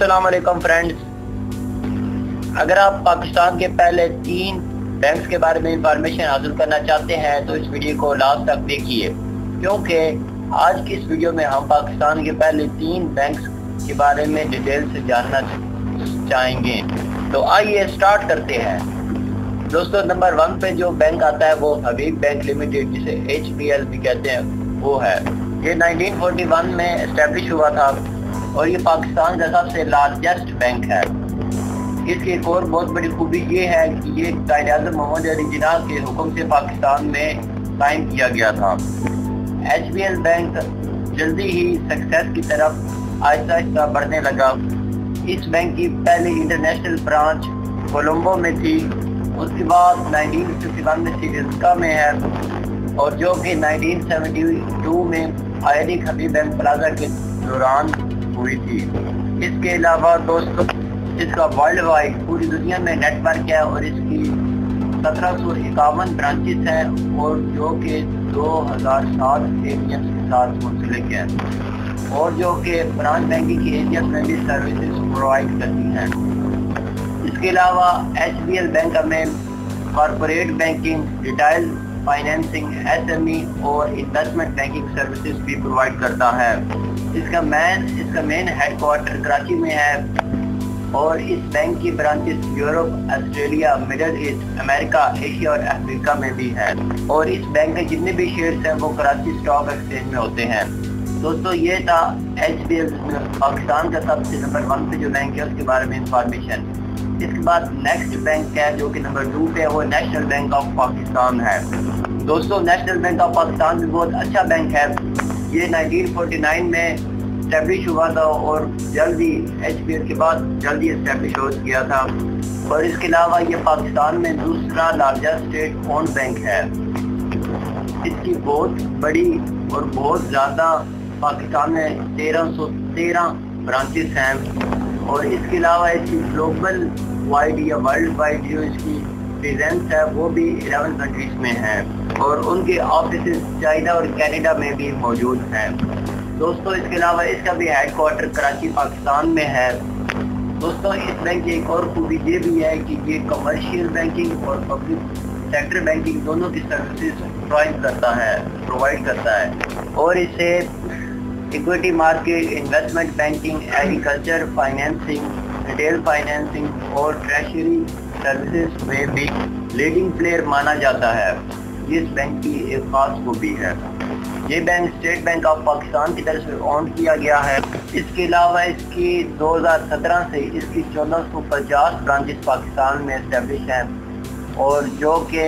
अस्सलाम वालेकुम फ्रेंड्स। अगर आप पाकिस्तान के पहले 3 बैंक्स के बारे में इंफॉर्मेशन हासिल करना चाहते हैं तो इस वीडियो को लास्ट तक देखिए, क्योंकि आज की इस वीडियो में हम पाकिस्तान के पहले 3 बैंक्स के बारे में डिटेल से जानना चाहेंगे। तो आइए स्टार्ट करते हैं। दोस्तों, नंबर 1 पे जो बैंक आता है वो हबीब बैंक लिमिटेड, जिसे HBL भी कहते हैं, वो है। ये 1941 में एस्टेब्लिश हुआ था और ये पाकिस्तान का सबसे लार्जेस्ट बैंक है। इसकी एक और बहुत बड़ी खूबी ये है कि ये कायद-ए-आज़म मोहम्मद अली जिन्ना के हुक्म से पाकिस्तान में कायम किया गया था। HBL बैंक जल्दी ही सक्सेस की तरफ आहिस्ता आहिस्ता बढ़ने लगा। इस बैंक की पहली इंटरनेशनल ब्रांच कोलंबो में थी, उसके बाद 1951 में श्रीलंका में है, और जो कि 1972 में आयरिक हबीब बैंक प्लाजा के दौरान हुई थी। इसके अलावा दोस्तों, इसका वर्ल्ड वाइड पूरी दुनिया में नेटवर्क है और इसकी 1751 ब्रांचेस हैं, और जो कि 2007 एजेंट्स के साथ मुंसलिक है, और जो कि ब्रांच बैंकिंग की एरियाज में भी सर्विसेज प्रोवाइड करती हैं। इसके अलावा HBL बैंक में corporate banking, retail financing, SME और इन्वेस्टमेंट बैंकिंग सर्विसेज भी प्रोवाइड करता है। इसका मेन हेडक्वार्टर कराची में है, और इस बैंक की branches Europe, Australia, middle east, America, Asia और अफ्रीका में भी है। और इस बैंक के जितने भी शेयर्स हैं वो कराची स्टॉक एक्सचेंज में होते हैं। दोस्तों, ये था HBL पाकिस्तान का सबसे नंबर 1 पे जो बैंक है उसके बारे में इंफॉर्मेशन। इसके बाद नेक्स्ट बैंक है जो कि नंबर 2 पे है, वो नेशनल बैंक ऑफ पाकिस्तान है। दोस्तों, नेशनल बैंक ऑफ पाकिस्तान भी बहुत अच्छा बैंक है। ये 1949 में एस्टेब्लिश हुआ था और जल्दी HBL के बाद जल्दी एस्टेब्लिश हो गया था। और इसके अलावा ये पाकिस्तान में दूसरा लार्जेस्ट स्टेट ओन्ड बैंक है। इसकी बहुत बड़ी और बहुत ज़्यादा पाकिस्तान में 1313 ब्रांचेस हैं, और इसके अलावा इसकी ग्लोबल वाइड या वर्ल्ड वाइड जो इसकी प्रेजेंस है वो भी 11 कंट्रीज में है, और उनके ऑफिस चाइना और कनाडा में भी मौजूद हैं। दोस्तों, इसके अलावा इसका भी हेडक्वार्टर कराची पाकिस्तान में है। दोस्तों, इस बैंक की एक और खूबी ये भी है कि ये कमर्शियल बैंकिंग और पब्लिक सेक्टर बैंकिंग दोनों की सर्विसेज प्रोवाइड करता है, और इसे equity market, investment banking, agriculture financing, retail financing और ट्रेजरी सर्विसेज में भी लीडिंग प्लेयर माना जाता है। ये इस बैंक की एक खास खूबी है। ये bank state bank of Pakistan की तरफ से ओन किया गया है। इसके अलावा इसकी 2017 से इसकी 1450 ब्रांचेस पाकिस्तान में एस्टेब्लिश हैं, और जो कि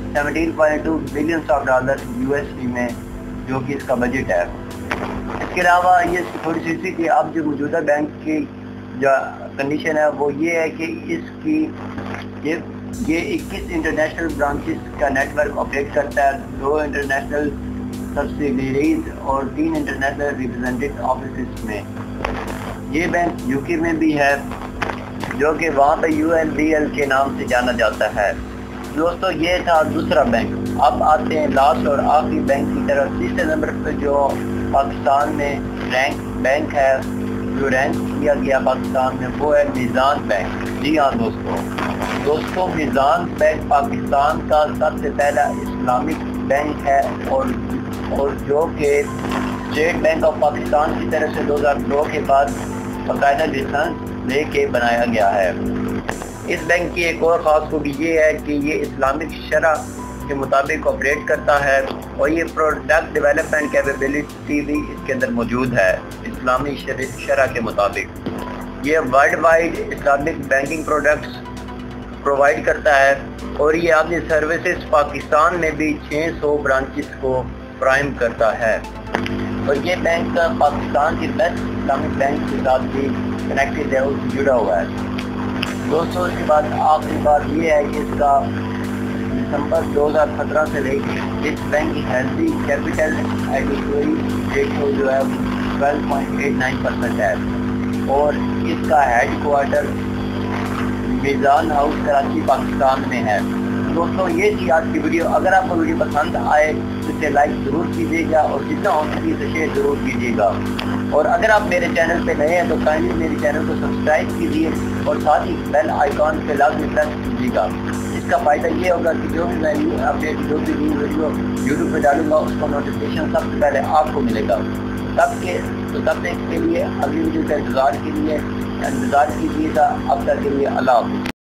$17.2 बिलियन USD में जो कि इसका बजट है। इसके अलावा ये थोड़ी सी कि अब जो मौजूदा बैंक की जो कंडीशन है वो ये है कि इसकी ये 21 इंटरनेशनल ब्रांचेस का नेटवर्क ऑपरेट करता है, 2 इंटरनेशनल सब्सिडीज और 3 इंटरनेशनल रिप्रेजेंटेटिव ऑफिस में। ये बैंक UK में भी है, जो कि वहाँ पे UNBL के नाम से जाना जाता है। दोस्तों, ये था दूसरा बैंक। अब आते हैं लास्ट और आखिरी बैंक की तरफ। तीसरे नंबर पे जो पाकिस्तान में रैंक बैंक है, जो रैंक किया गया पाकिस्तान में, वो है मीज़ान बैंक। जी हाँ दोस्तों, मीज़ान बैंक पाकिस्तान का सबसे पहला इस्लामिक बैंक है, और जो कि स्टेट बैंक ऑफ पाकिस्तान की तरफ से 2002 के बाद बाकायदा लाइसेंस लेके बनाया गया है। इस बैंक की एक और ख़ास खूबी ये है कि ये इस्लामिक शरह के मुताबिक ऑपरेट करता है, और ये प्रोडक्ट डेवलपमेंट कैपेबिलिटी भी इसके अंदर मौजूद है इस्लामी शरह के मुताबिक। ये world wide Islamic banking products provide करता है, और ये अपनी सर्विसेज पाकिस्तान में भी 600 ब्रांचेस को प्राइम करता है, और ये बैंक पाकिस्तान के बेस्ट इस्लामिक बैंक के साथ भी कनेक्टेड है, उससे जुड़ा हुआ है। दोस्तों, इसके बाद आखिरी बात ये है कि इसका दिसंबर 2017 से लेकर इस बैंक की हेल्थी कैपिटल एडिक्वेसी रेशियो जो है 12.89% है, और इसका हेडक्वार्टर मीज़ान हाउस कराची पाकिस्तान में है। दोस्तों, ये थी आज की वीडियो। अगर आपको वीडियो पसंद आए तो اسے لائک ضرور کیجیے گا اور جتنا ہو سکے اسے شیئر ضرور کیجیے گا۔ اور اگر آپ میرے چینل پہ نئے ہیں تو کائنڈلی میرے چینل کو سبسکرائب کیجیے اور ساتھ ہی بیل آئیکن پہ لازمی پریس کیجیے گا۔ اس کا فائدہ یہ ہوگا کہ جو بھی میں نیو اپڈیٹ جو بھی نیو ویڈیو یوٹیوب پہ ڈالوں گا اس کا نوٹیفیکیشن سب سے پہلے آپ کو ملے گا۔ تب تک کے لیے اگلی ویڈیو کا انتظار کیجیے گا۔ اب تک کے لیے اللہ حافظ۔